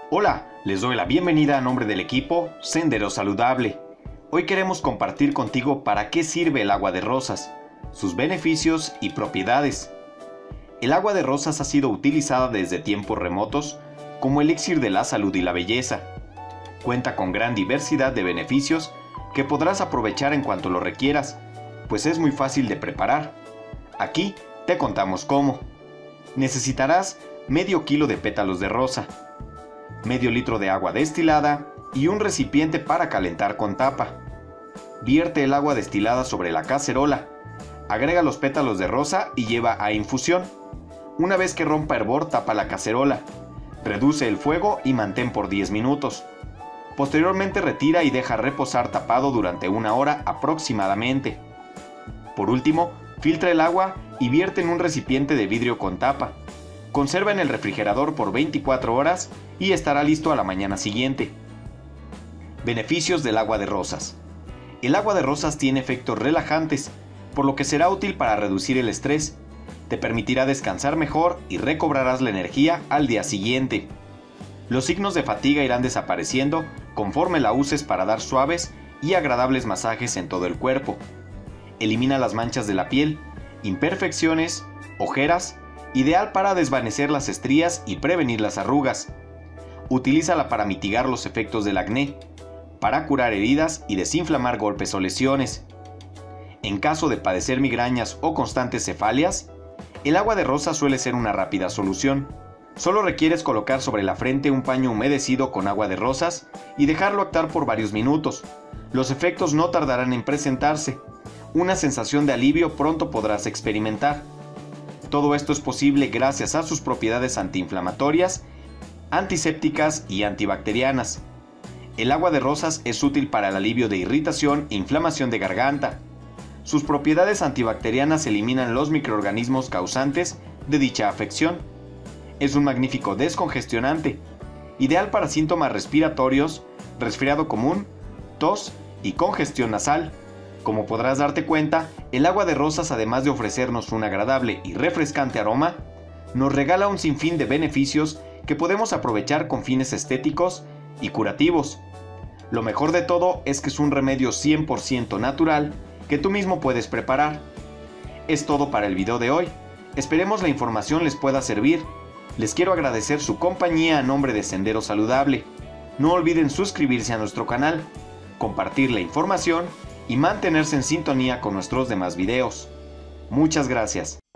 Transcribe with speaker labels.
Speaker 1: Hola, les doy la bienvenida a nombre del equipo Sendero Saludable. Hoy queremos compartir contigo para qué sirve el agua de rosas, sus beneficios y propiedades. El agua de rosas ha sido utilizada desde tiempos remotos como elixir de la salud y la belleza. Cuenta con gran diversidad de beneficios que podrás aprovechar en cuanto lo requieras, pues es muy fácil de preparar. Aquí te contamos cómo. Necesitarás medio kilo de pétalos de rosa, medio litro de agua destilada y un recipiente para calentar con tapa. Vierte el agua destilada sobre la cacerola, agrega los pétalos de rosa y lleva a infusión. Una vez que rompa hervor, tapa la cacerola, reduce el fuego y mantén por 10 minutos. Posteriormente retira y deja reposar tapado durante 1 hora aproximadamente. Por último, filtra el agua y vierte en un recipiente de vidrio con tapa. Conserva en el refrigerador por 24 horas y estará listo a la mañana siguiente. Beneficios del agua de rosas. El agua de rosas tiene efectos relajantes, por lo que será útil para reducir el estrés. Te permitirá descansar mejor y recobrarás la energía al día siguiente. Los signos de fatiga irán desapareciendo conforme la uses para dar suaves y agradables masajes en todo el cuerpo. Elimina las manchas de la piel, imperfecciones, ojeras, ideal para desvanecer las estrías y prevenir las arrugas. Utilízala para mitigar los efectos del acné, para curar heridas y desinflamar golpes o lesiones. En caso de padecer migrañas o constantes cefalias, el agua de rosa suele ser una rápida solución. Solo requieres colocar sobre la frente un paño humedecido con agua de rosas y dejarlo actuar por varios minutos. Los efectos no tardarán en presentarse. Una sensación de alivio pronto podrás experimentar. Todo esto es posible gracias a sus propiedades antiinflamatorias, antisépticas y antibacterianas. El agua de rosas es útil para el alivio de irritación e inflamación de garganta. Sus propiedades antibacterianas eliminan los microorganismos causantes de dicha afección. Es un magnífico descongestionante, ideal para síntomas respiratorios, resfriado común, tos y congestión nasal. Como podrás darte cuenta, el agua de rosas, además de ofrecernos un agradable y refrescante aroma, nos regala un sinfín de beneficios que podemos aprovechar con fines estéticos y curativos. Lo mejor de todo es que es un remedio 100% natural que tú mismo puedes preparar. Es todo para el video de hoy. Esperemos la información les pueda servir. Les quiero agradecer su compañía a nombre de Sendero Saludable. No olviden suscribirse a nuestro canal, compartir la información y mantenerse en sintonía con nuestros demás videos. Muchas gracias.